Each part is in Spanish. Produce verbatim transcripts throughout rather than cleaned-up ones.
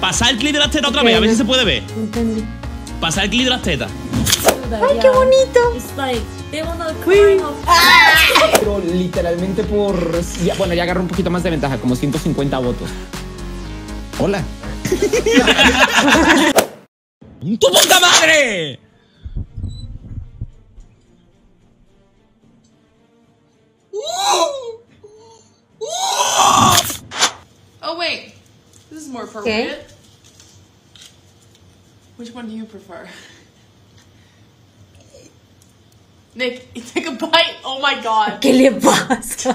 Pasar el clip de las tetas otra vez, a ver si se puede ver. Entendí. Pasar el clip de las tetas. ¡Ay, qué bonito! Pero literalmente por... Ya, bueno, ya agarró un poquito más de ventaja, como ciento cincuenta votos. Hola. ¡Tu puta madre! Oh wait, this is more appropriate. Which one do you prefer? Nick, take a bite. Oh my god. ¿Qué le pasa?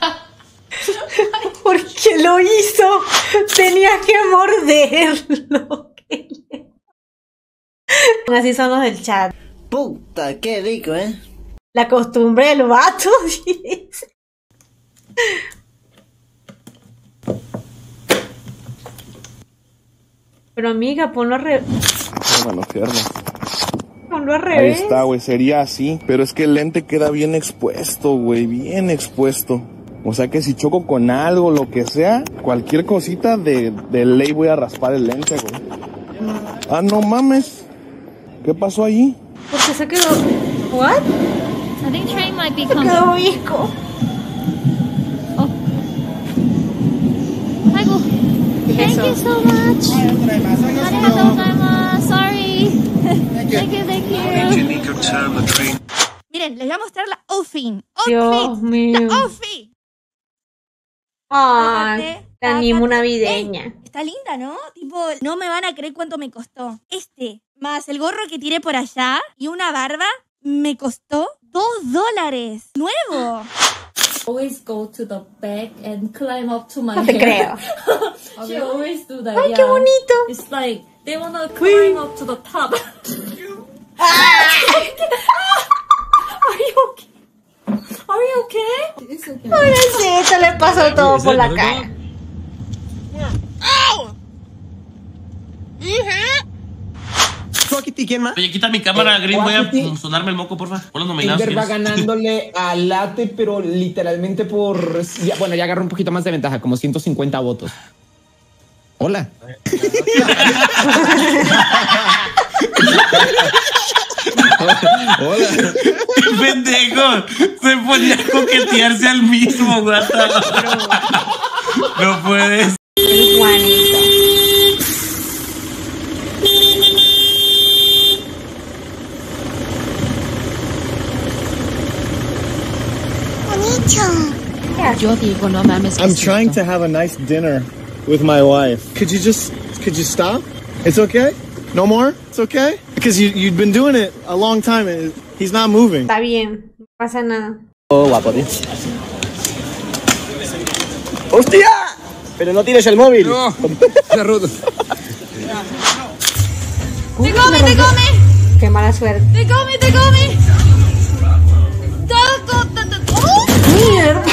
¿Por qué lo hizo? Tenía que morderlo. Así son los del chat. Puta, qué rico, ¿eh? La costumbre del vato, dice. Pero amiga, ponlo al revés. Bueno, piernas. Ponlo al Ahí revés. está, güey, sería así. Pero es que el lente queda bien expuesto, güey, bien expuesto. O sea que si choco con algo, lo que sea, cualquier cosita de, de ley voy a raspar el lente, güey. Ah, no mames. ¿Qué pasó allí? ¿Por qué se quedó? ¿What? I think train might be Se coming. quedó visco. Oh. Aigo. Thank you so much. Arigatou gozaimasu. Sorry. Thank you, thank you. Miren, les voy a mostrar la outfit. Dios mío. La outfit. Ay, la animo navideña. Está linda, ¿no? Tipo, no me van a creer cuánto me costó. Este, más el gorro que tiré por allá y una barba, me costó dos dólares. ¡Nuevo! Always go to the back and climb up to my No te hair. creo. She always do that. Ay, yeah. qué bonito. It's like they wanna climb up to the top. Are you okay? Are you okay? It's okay. Pobrecito, le pasó todo por la cara. ¿Quién más? Oye, quita mi cámara, Green. Voy a sonarme el moco, porfa. Pon los nominados. Elder va ¿quieres? ganándole a Late, pero literalmente por... Ya, bueno, ya agarró un poquito más de ventaja, como ciento cincuenta votos. Hola. Hola. ¡Pendejo! Se ponía a coquetearse al mismo, gata. No puedes. El Juanito. Yo digo, no mames. I'm trying to have a nice dinner with my wife. Could you just, could you stop? It's okay? No more? It's okay? Because you, you've been doing it a long time and he's not moving. Está bien, no pasa nada. Oh, guapo, tío. ¡Hostia! Pero no tires el móvil. No, se roto. ¡Te come, te come! Qué mala suerte. ¡Te come, te come! ¡Todo, todo, todo! ¡Oh! Mierda.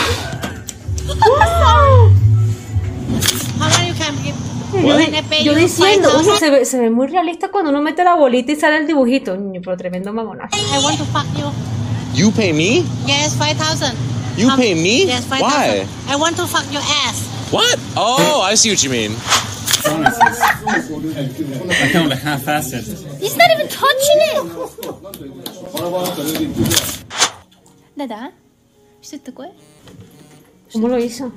Yo, yo diciendo, oye, se ve, se ve muy realista cuando uno mete la bolita y sale el dibujito. Niño, pero tremendo mamonazo. I want to fuck you. You pay me? Yes, five thousand. You Um, pay me? Yes, five Why? thousand. I want to fuck your ass. What? Oh, I see what you mean. I can only half-ass it. He's not even touching it. Dada, ¿sí te acuerdas? ¿Cómo lo hizo?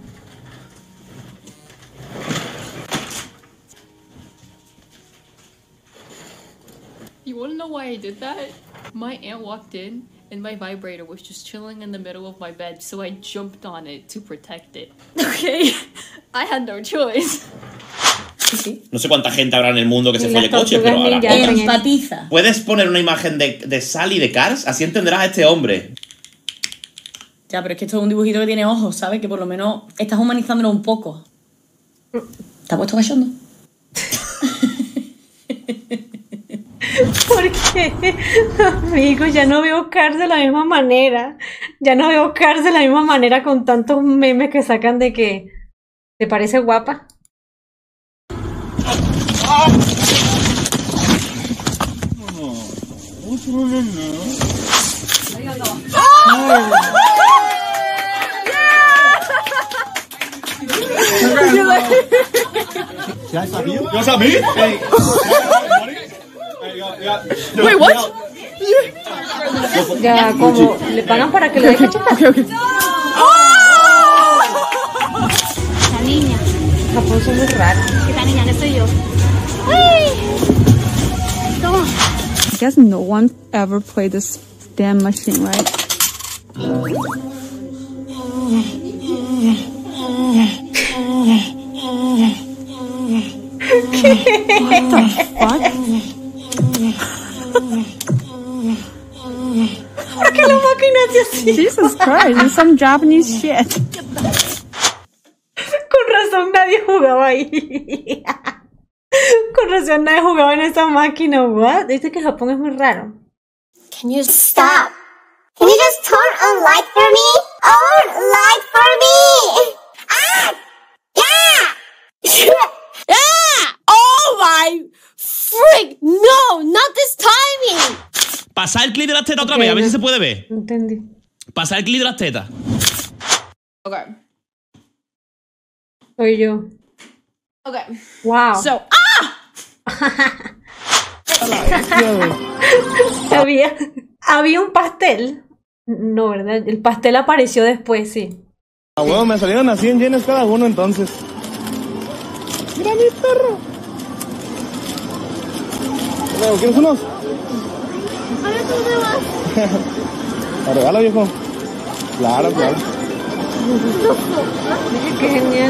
You wanna know why I did that? My aunt walked in and my vibrator was just chilling in the middle of my bed, so I jumped on it to protect it. Okay, I had no choice. No sé cuánta gente habrá en el mundo que se Y folle las coches, pero tortugas ahora ninja. Empatiza. ¿Puedes poner una imagen de, de Sally de Cars? Así entenderás a este hombre. Ya, pero es que esto es un dibujito que tiene ojos, ¿sabes? Que por lo menos estás humanizándolo un poco. ¿Te has puesto cachondo? ¿Por qué? Amigo, ya no veo Cars de la misma manera. Ya no veo Cars de la misma manera con tantos memes que sacan de que te parece guapa. Yo sabía. Wait, what? Ya, como le pagan para que le deje cachetazo. Okay, okay. La niña. Japón son muy raros. Esta niña que soy yo. ¡Uy! Toma. I guess no one ever played this damn machine, right? What the fuck? ¿Por qué la máquina hace así? Jesus Christ, it's some Japanese shit. Con razón nadie jugaba ahí. Con razón nadie jugaba en esa máquina. What? Dice que Japón es muy raro. Can you stop? Can you just turn on light for me? On light for me! Ah! Yeah! Yeah! Oh my freak! No, not this timing! Pasar el clip de las tetas otra vez, a ver si se puede ver. Entendí. Pasar el clip de las tetas. Okay. Soy yo. Okay. Wow. So, ah! había, había un pastel. No, ¿verdad? El pastel apareció después, sí. Ah, bueno, me salieron a cien yenes cada uno entonces. Mira mi perro. Luego, ¿quieres unos? ¿La regalo, viejo? Claro, claro. Qué genial.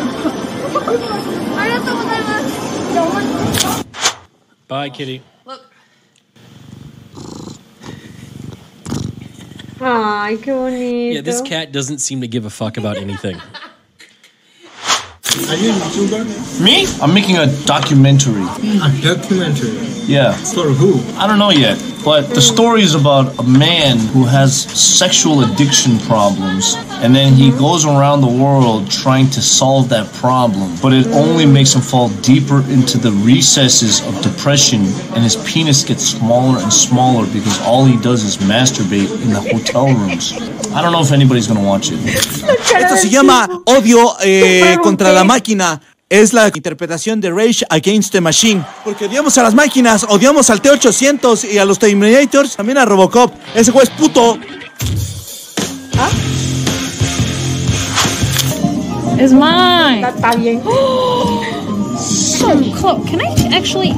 Bye, kitty. Ay, qué bonito. Yeah, this cat doesn't seem to give a fuck about anything. Are you a YouTuber? Me? I'm making a documentary. A documentary? Yeah. For who? I don't know yet, but the story is about a man who has sexual addiction problems, and then he goes around the world trying to solve that problem, but it only makes him fall deeper into the recesses of depression, and his penis gets smaller and smaller because all he does is masturbate in the hotel rooms. I don't know if anybody's gonna watch it. Esto se llama Odio eh, contra la máquina. Es la interpretación de Rage Against the Machine. Porque odiamos a las máquinas, odiamos al T ochocientos y a los Terminators, también a Robocop. Ese güey es puto. ¿Ah? It's mine. Está, está bien. So close. Can I actually?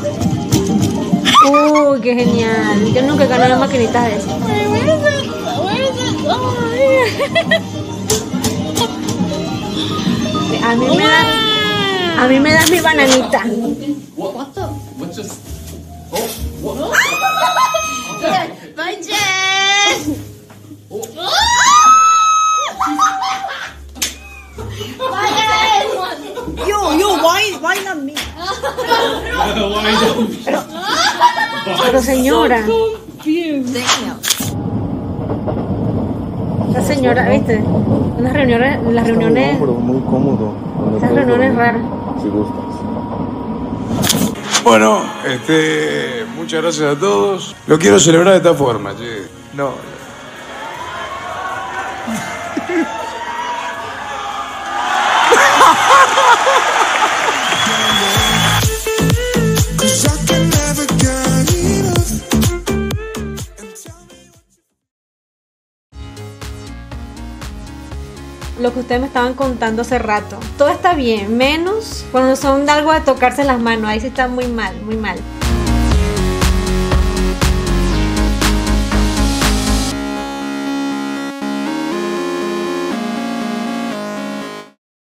Uy, qué genial. Yo nunca he ganado maquinitas de eso. Wait, where is it? Where is it? Oh, here. A mí me da, a mí me das mi bananita. What the? What's this? Bye, Jen. Bye, Jen. Yo, yo, why, why not me? Pero, pero señora. La señora, ¿viste? En las reuniones, en las reuniones. Muy cómodo. Esas reuniones raras. Si gustas. Bueno, este, muchas gracias a todos. Lo quiero celebrar de esta forma, che. No. Lo que ustedes me estaban contando hace rato. Todo está bien, menos cuando son algo de tocarse las manos. Ahí sí está muy mal, muy mal.